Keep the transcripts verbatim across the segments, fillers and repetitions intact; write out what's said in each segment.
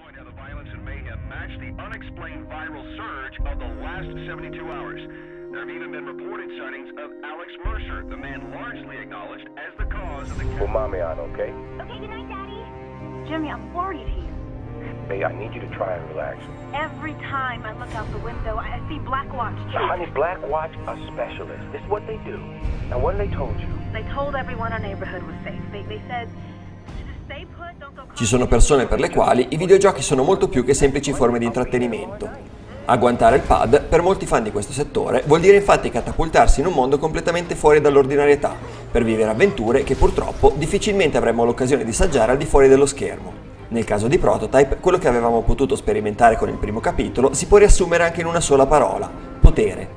point how the violence and mayhem match the unexplained viral surge of the last seventy-two hours. There have even been reported sightings of Alex Mercer, the man largely acknowledged as the cause of the... Put mommy on, okay? Okay, good night, Daddy. Jimmy, I'm worried here. Hey, I need you to try and relax. Every time I look out the window, I see Blackwatch chasing. Honey, Blackwatch are specialists. This is what they do. Now, what have they told you? They told everyone our neighborhood was safe. They, they said, just stay put, don't go... Ci sono persone per le quali i videogiochi sono molto più che semplici forme di intrattenimento. Agguantare il pad, per molti fan di questo settore, vuol dire infatti catapultarsi in un mondo completamente fuori dall'ordinarietà, per vivere avventure che purtroppo difficilmente avremmo l'occasione di assaggiare al di fuori dello schermo. Nel caso di Prototype, quello che avevamo potuto sperimentare con il primo capitolo si può riassumere anche in una sola parola: potere.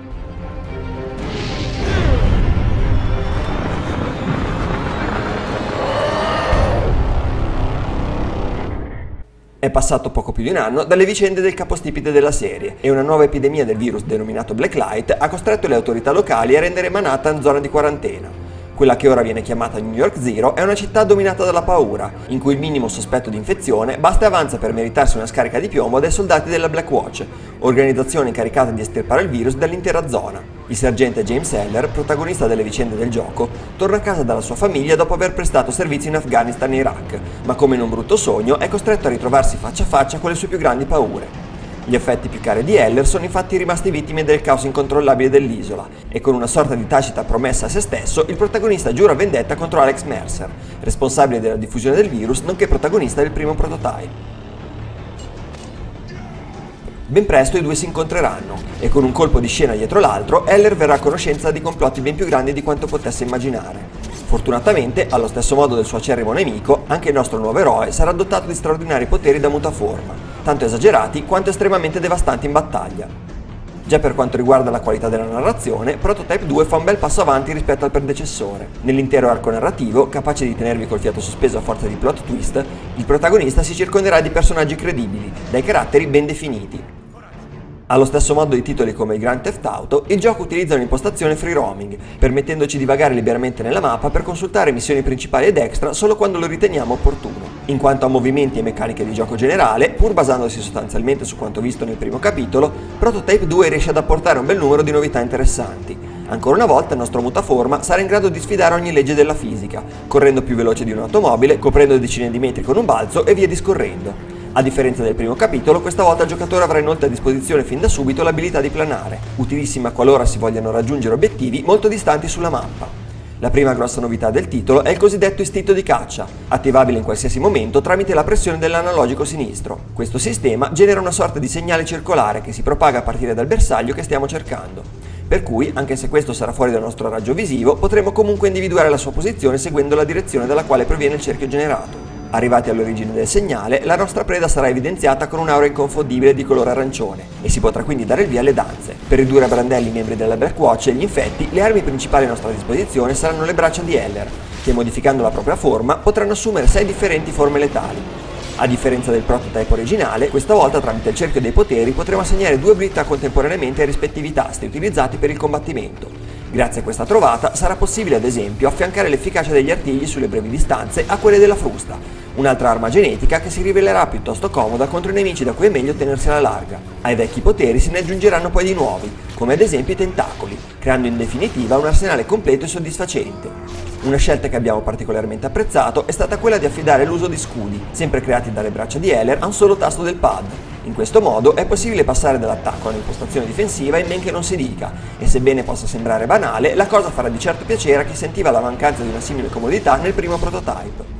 È passato poco più di un anno dalle vicende del capostipite della serie e una nuova epidemia del virus denominato Blacklight ha costretto le autorità locali a rendere Manhattan zona di quarantena. Quella che ora viene chiamata New York Zero è una città dominata dalla paura, in cui il minimo sospetto di infezione basta e avanza per meritarsi una scarica di piombo dai soldati della Blackwatch, organizzazione incaricata di estirpare il virus dall'intera zona. Il sergente James Heller, protagonista delle vicende del gioco, torna a casa dalla sua famiglia dopo aver prestato servizio in Afghanistan e Iraq, ma come in un brutto sogno è costretto a ritrovarsi faccia a faccia con le sue più grandi paure. Gli affetti più cari di Heller sono infatti rimasti vittime del caos incontrollabile dell'isola e con una sorta di tacita promessa a se stesso il protagonista giura vendetta contro Alex Mercer, responsabile della diffusione del virus nonché protagonista del primo Prototype. Ben presto i due si incontreranno e con un colpo di scena dietro l'altro Heller verrà a conoscenza di complotti ben più grandi di quanto potesse immaginare. Fortunatamente, allo stesso modo del suo acerrimo nemico, anche il nostro nuovo eroe sarà dotato di straordinari poteri da mutaforma, tanto esagerati quanto estremamente devastanti in battaglia. Già per quanto riguarda la qualità della narrazione, Prototype due fa un bel passo avanti rispetto al predecessore. Nell'intero arco narrativo, capace di tenervi col fiato sospeso a forza di plot twist, il protagonista si circonderà di personaggi credibili, dai caratteri ben definiti. Allo stesso modo di titoli come il Grand Theft Auto, il gioco utilizza un'impostazione free roaming, permettendoci di vagare liberamente nella mappa per consultare missioni principali ed extra solo quando lo riteniamo opportuno. In quanto a movimenti e meccaniche di gioco generale, pur basandosi sostanzialmente su quanto visto nel primo capitolo, Prototype due riesce ad apportare un bel numero di novità interessanti. Ancora una volta il nostro mutaforma sarà in grado di sfidare ogni legge della fisica, correndo più veloce di un'automobile, coprendo decine di metri con un balzo e via discorrendo. A differenza del primo capitolo, questa volta il giocatore avrà inoltre a disposizione fin da subito l'abilità di planare, utilissima qualora si vogliano raggiungere obiettivi molto distanti sulla mappa. La prima grossa novità del titolo è il cosiddetto istinto di caccia, attivabile in qualsiasi momento tramite la pressione dell'analogico sinistro. Questo sistema genera una sorta di segnale circolare che si propaga a partire dal bersaglio che stiamo cercando. Per cui, anche se questo sarà fuori dal nostro raggio visivo, potremo comunque individuare la sua posizione seguendo la direzione dalla quale proviene il cerchio generato. Arrivati all'origine del segnale, la nostra preda sarà evidenziata con un'aura inconfondibile di colore arancione e si potrà quindi dare il via alle danze. Per ridurre a brandelli i membri della Blackwatch e gli infetti, le armi principali a nostra disposizione saranno le braccia di Heller, che modificando la propria forma potranno assumere sei differenti forme letali. A differenza del prototype originale, questa volta tramite il cerchio dei poteri potremo assegnare due abilità contemporaneamente ai rispettivi tasti utilizzati per il combattimento. Grazie a questa trovata sarà possibile ad esempio affiancare l'efficacia degli artigli sulle brevi distanze a quelle della frusta, un'altra arma genetica che si rivelerà piuttosto comoda contro i nemici da cui è meglio tenersi alla larga. Ai vecchi poteri se ne aggiungeranno poi di nuovi, come ad esempio i tentacoli, creando in definitiva un arsenale completo e soddisfacente. Una scelta che abbiamo particolarmente apprezzato è stata quella di affidare l'uso di scudi, sempre creati dalle braccia di Heller, a un solo tasto del pad. In questo modo è possibile passare dall'attacco all'impostazione difensiva in men che non si dica, e sebbene possa sembrare banale, la cosa farà di certo piacere a chi sentiva la mancanza di una simile comodità nel primo Prototype.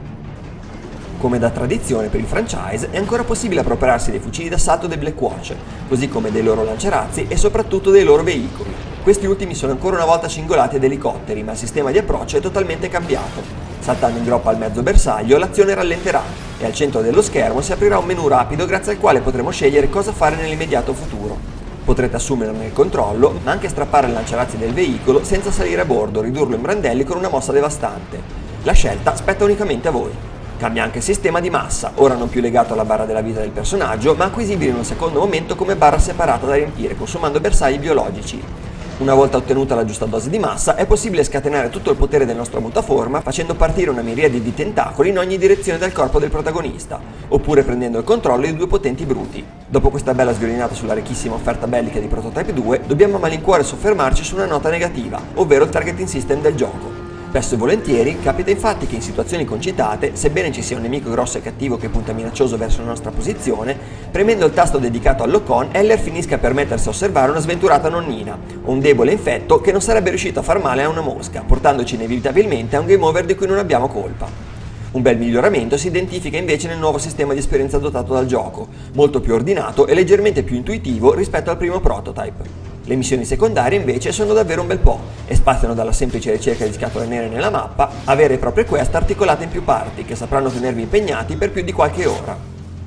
Come da tradizione per il franchise, è ancora possibile appropriarsi dei fucili d'assalto dei Blackwatch, così come dei loro lanciarazzi e soprattutto dei loro veicoli. Questi ultimi sono ancora una volta cingolati ad elicotteri, ma il sistema di approccio è totalmente cambiato. Saltando in groppa al mezzo bersaglio, l'azione rallenterà e al centro dello schermo si aprirà un menu rapido grazie al quale potremo scegliere cosa fare nell'immediato futuro. Potrete assumerne il controllo, ma anche strappare il lanciarazzi del veicolo senza salire a bordo, ridurlo in brandelli con una mossa devastante. La scelta spetta unicamente a voi. Cambia anche il sistema di massa, ora non più legato alla barra della vita del personaggio, ma acquisibile in un secondo momento come barra separata da riempire consumando bersagli biologici. Una volta ottenuta la giusta dose di massa, è possibile scatenare tutto il potere del nostro mutaforma facendo partire una miriade di tentacoli in ogni direzione del corpo del protagonista, oppure prendendo il controllo di due potenti bruti. Dopo questa bella sviolinata sulla ricchissima offerta bellica di Prototype due, dobbiamo a malincuore soffermarci su una nota negativa, ovvero il targeting system del gioco. Spesso e volentieri capita infatti che in situazioni concitate, sebbene ci sia un nemico grosso e cattivo che punta minaccioso verso la nostra posizione, premendo il tasto dedicato al lock-on, Heller finisca per mettersi a osservare una sventurata nonnina, o un debole infetto che non sarebbe riuscito a far male a una mosca, portandoci inevitabilmente a un game over di cui non abbiamo colpa. Un bel miglioramento si identifica invece nel nuovo sistema di esperienza dotato dal gioco, molto più ordinato e leggermente più intuitivo rispetto al primo Prototype. Le missioni secondarie invece sono davvero un bel po' e spaziano dalla semplice ricerca di scatole nere nella mappa a vere e proprie quest articolate in più parti che sapranno tenervi impegnati per più di qualche ora.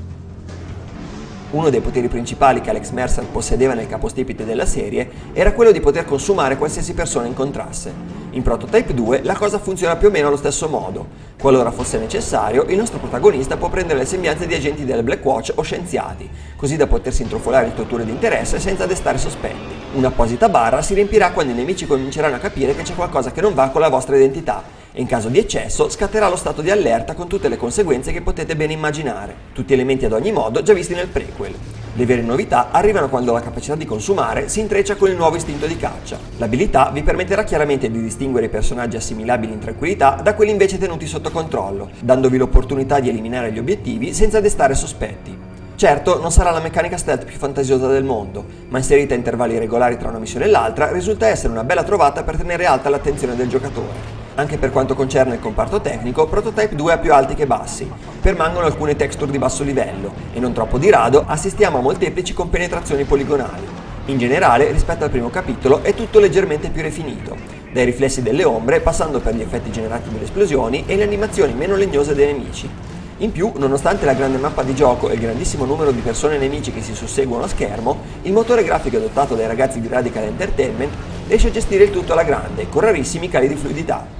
Uno dei poteri principali che Alex Mercer possedeva nel capostipite della serie era quello di poter consumare qualsiasi persona incontrasse. In Prototype due la cosa funziona più o meno allo stesso modo. Qualora fosse necessario, il nostro protagonista può prendere le sembianze di agenti del Black Watch o scienziati, così da potersi intrufolare in strutture di interesse senza destare sospetti. Un'apposita barra si riempirà quando i nemici cominceranno a capire che c'è qualcosa che non va con la vostra identità e in caso di eccesso scatterà lo stato di allerta con tutte le conseguenze che potete ben immaginare, tutti elementi ad ogni modo già visti nel prequel. Le vere novità arrivano quando la capacità di consumare si intreccia con il nuovo istinto di caccia. L'abilità vi permetterà chiaramente di distinguere i personaggi assimilabili in tranquillità da quelli invece tenuti sotto controllo, dandovi l'opportunità di eliminare gli obiettivi senza destare sospetti. Certo, non sarà la meccanica stealth più fantasiosa del mondo, ma inserita a intervalli regolari tra una missione e l'altra risulta essere una bella trovata per tenere alta l'attenzione del giocatore. Anche per quanto concerne il comparto tecnico, Prototype due ha più alti che bassi, permangono alcune texture di basso livello e non troppo di rado assistiamo a molteplici compenetrazioni poligonali. In generale, rispetto al primo capitolo, è tutto leggermente più rifinito, dai riflessi delle ombre passando per gli effetti generati dalle esplosioni e le animazioni meno legnose dei nemici. In più, nonostante la grande mappa di gioco e il grandissimo numero di persone e nemici che si susseguono a schermo, il motore grafico adottato dai ragazzi di Radical Entertainment riesce a gestire il tutto alla grande, con rarissimi cali di fluidità.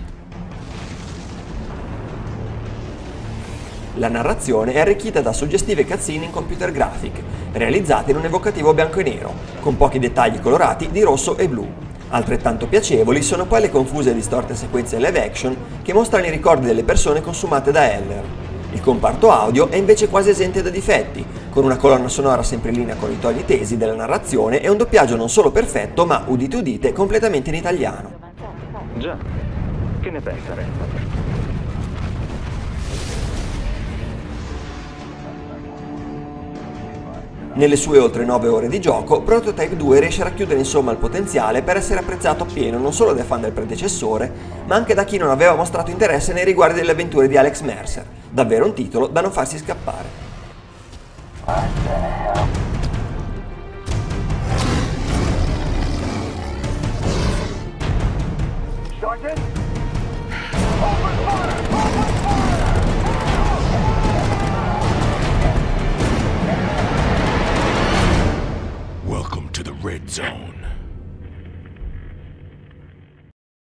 La narrazione è arricchita da suggestive cutscene in computer graphic, realizzate in un evocativo bianco e nero, con pochi dettagli colorati di rosso e blu. Altrettanto piacevoli sono poi le confuse e distorte sequenze live action che mostrano i ricordi delle persone consumate da Heller. Il comparto audio è invece quasi esente da difetti, con una colonna sonora sempre in linea con i toni tesi della narrazione e un doppiaggio non solo perfetto, ma, udite udite, completamente in italiano. Già, che ne pensa Ren? Nelle sue oltre nove ore di gioco, Prototype due riesce a racchiudere insomma il potenziale per essere apprezzato appieno non solo dai fan del predecessore, ma anche da chi non aveva mostrato interesse nei riguardi delle avventure di Alex Mercer. Davvero un titolo da non farsi scappare. Sergeant? Welcome to the Red Zone.